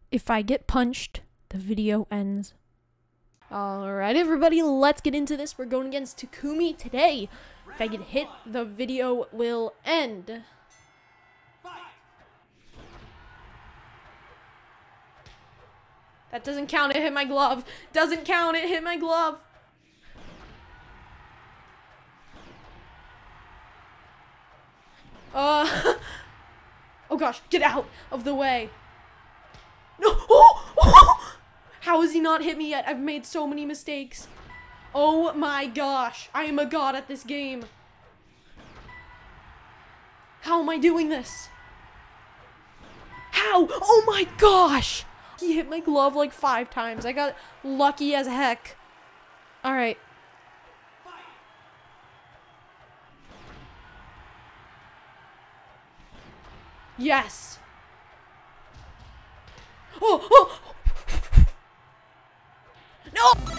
If I get punched, the video ends. Alright, everybody, let's get into this. We're going against Takumi today. If I get hit, the video will end. That doesn't count, it hit my glove. Doesn't count, it hit my glove. Oh gosh, get out of the way. No! Oh! How has he not hit me yet? I've made so many mistakes. Oh my gosh, I am a god at this game. How am I doing this? How? Oh my gosh! He hit my glove like 5 times. I got lucky as heck. Alright. Yes! Oh! No!